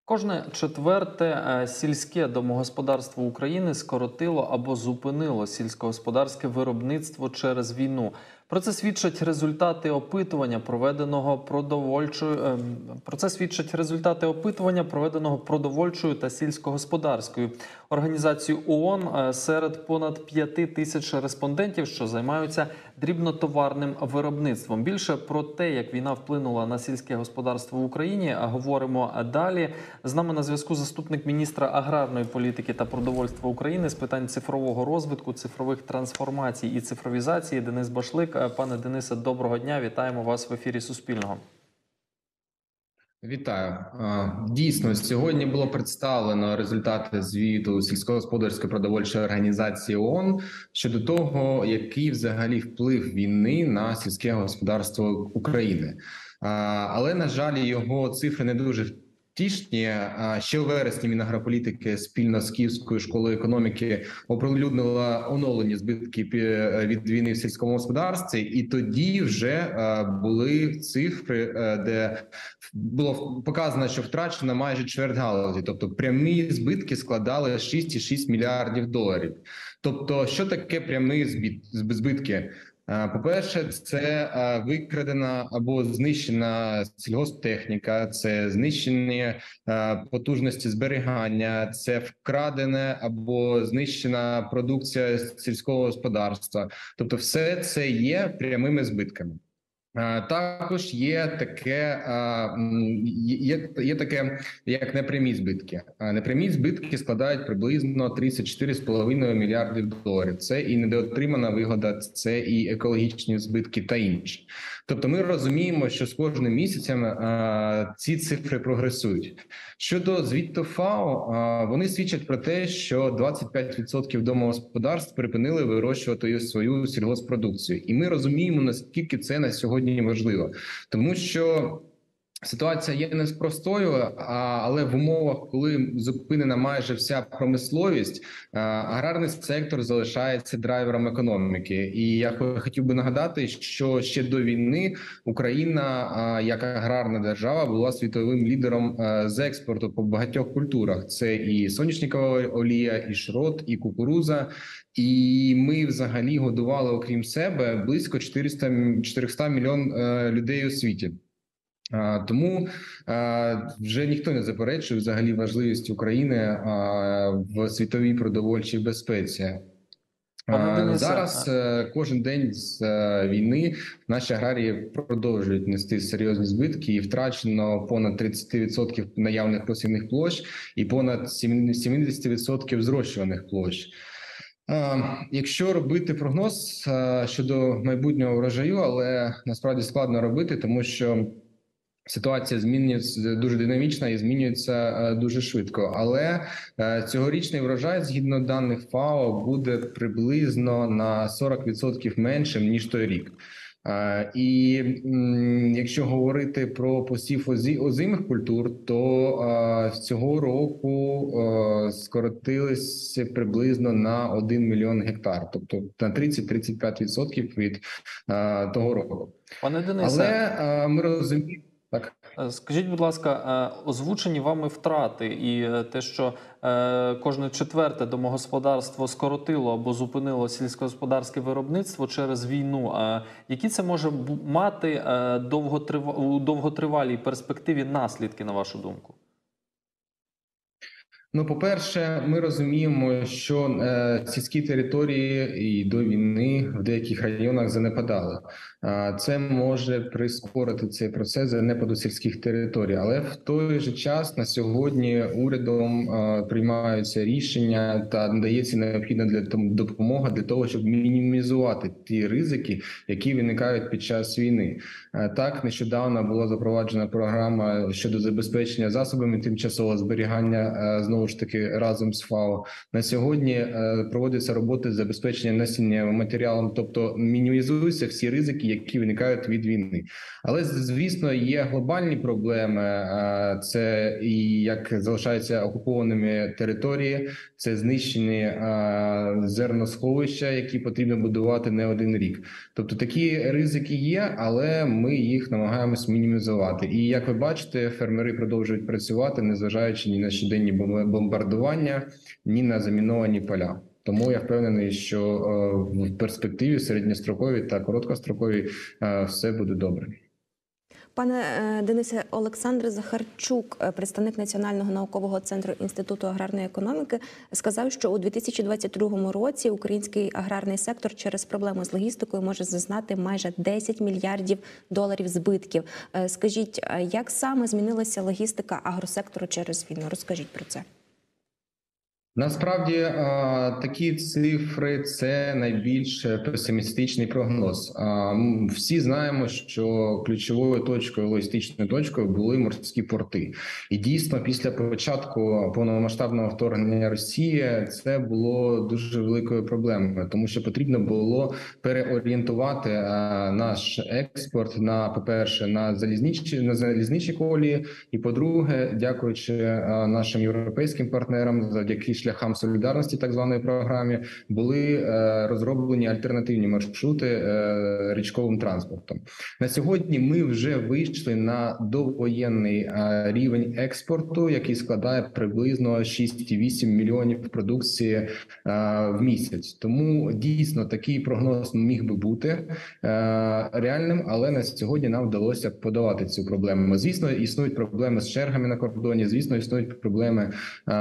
Кожне четверте сільське домогосподарство України скоротило або зупинило сільськогосподарське виробництво через війну. Про це свідчать результати опитування, проведеного продовольчою та сільськогосподарською організацією ООН серед понад 5 тисяч респондентів, що займаються дрібнотоварним виробництвом. Більше про те, як війна вплинула на сільське господарство в Україні, говоримо далі. З нами на зв'язку заступник міністра аграрної політики та продовольства України з питань цифрового розвитку, цифрових трансформацій і цифровізації Денис Башлик. Пане Денисе, доброго дня. Вітаємо вас в ефірі Суспільного. Вітаю. Дійсно, сьогодні було представлено результати звіту сільськогосподарської продовольчої організації ООН щодо того, який взагалі вплив війни на сільське господарство України. Але, на жаль, його цифри не дуже втішні. Ще у вересні Мінагрополітики спільно з Київською школою економіки оприлюднила оновлені збитки від війни в сільському господарстві, і тоді вже були цифри, де було показано, що втрачено майже чверть галузі, тобто прямі збитки складали 6,6 мільярдів доларів. Тобто, що таке прямі збитки? По-перше, це викрадена або знищена сільгосптехніка, це знищені потужності зберігання, це вкрадене або знищена продукція сільського господарства. Тобто все це є прямими збитками. Також є таке, як непрямі збитки. Непрямі збитки складають приблизно 34,5 мільярдів доларів. Це і недоотримана вигода, це і екологічні збитки та інші. Тобто ми розуміємо, що з кожним місяцем ці цифри прогресують. Щодо звіту ФАО, вони свідчать про те, що 25% домогосподарств припинили вирощувати свою сільгосппродукцію. І ми розуміємо, наскільки це на сьогодні важливо. Тому що ситуація є непростою, але в умовах, коли зупинена майже вся промисловість, аграрний сектор залишається драйвером економіки. І я хотів би нагадати, що ще до війни Україна, як аграрна держава, була світовим лідером з експорту по багатьох культурах. Це і соняшникова олія, і шрот, і кукуруза. І ми взагалі годували, окрім себе, близько 400 мільйон людей у світі. Тому вже ніхто не заперечує взагалі важливість України в світовій продовольчій безпеці. Зараз кожен день з війни наші аграрії продовжують нести серйозні збитки, і втрачено понад 30% наявних посівних площ і понад 70% зрощуваних площ. Якщо робити прогноз щодо майбутнього врожаю, але насправді складно робити, тому що ситуація змінюється дуже динамічна і змінюється дуже швидко. Але цьогорічний врожай, згідно даних ФАО, буде приблизно на 40% меншим, ніж той рік. І якщо говорити про посів озимих культур, то цього року скоротилися приблизно на 1 мільйон гектар, тобто на 30-35% від того року. Пане Денисе, але ми розуміємо. Так. Скажіть, будь ласка, озвучені вами втрати і те, що кожне четверте домогосподарство скоротило або зупинило сільськогосподарське виробництво через війну, які це може мати у довготривалій перспективі наслідки, на вашу думку? Ну, по-перше, ми розуміємо, що сільські території і до війни в деяких районах занепадали. Це може прискорити цей процес занепаду сільських територій. Але в той же час на сьогодні урядом приймаються рішення та надається необхідна допомога для того, щоб мінімізувати ті ризики, які виникають під час війни. Так, нещодавно була запроваджена програма щодо забезпечення засобами тимчасового зберігання, знову знову ж таки разом з ФАО. На сьогодні проводяться роботи з забезпечення насіннєвим матеріалом, тобто мінімізуються всі ризики, які виникають від війни. Але, звісно, є глобальні проблеми. Це і як залишаються окупованими території, це знищені зерносховища, які потрібно будувати не один рік. Тобто такі ризики є, але ми їх намагаємось мінімізувати. І як ви бачите, фермери продовжують працювати, незважаючи ні на щоденні бомбардування, ні на заміновані поля. Тому я впевнений, що в перспективі середньостроковій та короткостроковій все буде добре. Пане Денисе, Олександр Захарчук, представник Національного наукового центру Інституту аграрної економіки, сказав, що у 2022 році український аграрний сектор через проблему з логістикою може зазнати майже 10 мільярдів доларів збитків. Скажіть, як саме змінилася логістика агросектору через війну? Розкажіть про це. Насправді такі цифри – це найбільш песимістичний прогноз. Всі знаємо, що ключовою точкою, логістичною точкою були морські порти. І дійсно, після початку повномасштабного вторгнення Росії це було дуже великою проблемою, тому що потрібно було переорієнтувати наш експорт на, по-перше, на залізничні колії, і, по-друге, дякуючи нашим європейським партнерам, завдяки шляхам солідарності, так званої програмі, були розроблені альтернативні маршрути річковим транспортом. На сьогодні ми вже вийшли на довоєнний рівень експорту, який складає приблизно 6,8 мільйонів продукції в місяць. Тому дійсно такий прогноз міг би бути реальним, але на сьогодні нам вдалося подолати цю проблему. Звісно, існують проблеми з чергами на кордоні, звісно, існують проблеми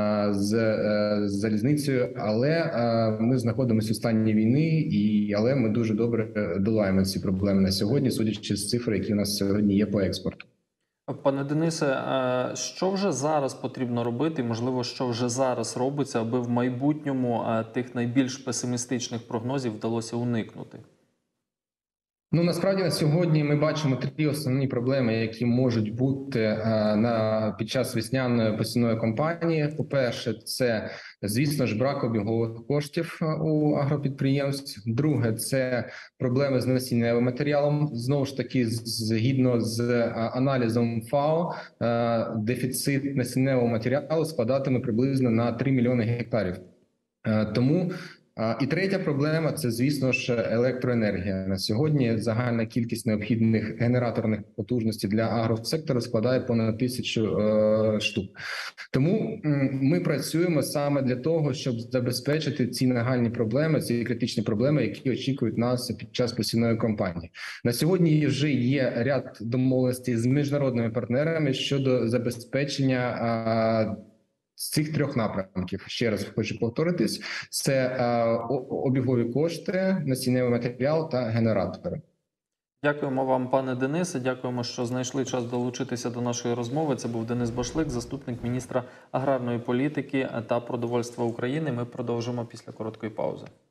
з залізницею, але ми знаходимося у стані війни, але ми дуже добре долаємо ці проблеми на сьогодні, судячи з цифр, які у нас сьогодні є по експорту. Пане Денисе, що вже зараз потрібно робити, можливо, що вже зараз робиться, аби в майбутньому тих найбільш песимістичних прогнозів вдалося уникнути? Ну, насправді на сьогодні ми бачимо три основні проблеми, які можуть бути під час весняної посівної кампанії. По-перше, це, звісно ж, брак обігових коштів у агропідприємств. Друге, це проблеми з насіннєвим матеріалом. Знову ж таки, згідно з аналізом ФАО, дефіцит насіннєвого матеріалу складатиме приблизно на 3 мільйони гектарів. Тому і третя проблема – це, звісно ж, електроенергія. На сьогодні загальна кількість необхідних генераторних потужностей для агросектору складає понад 1000 штук. Тому ми працюємо саме для того, щоб забезпечити ці нагальні проблеми, ці критичні проблеми, які очікують нас під час посівної кампанії. На сьогодні вже є ряд домовленостей з міжнародними партнерами щодо забезпечення з цих трьох напрямків. Ще раз хочу повторитись: це обігові кошти, насіннєвий матеріал та генератори. Дякуємо вам, пане Денисе. Дякуємо, що знайшли час долучитися до нашої розмови. Це був Денис Башлик, заступник міністра аграрної політики та продовольства України. Ми продовжимо після короткої паузи.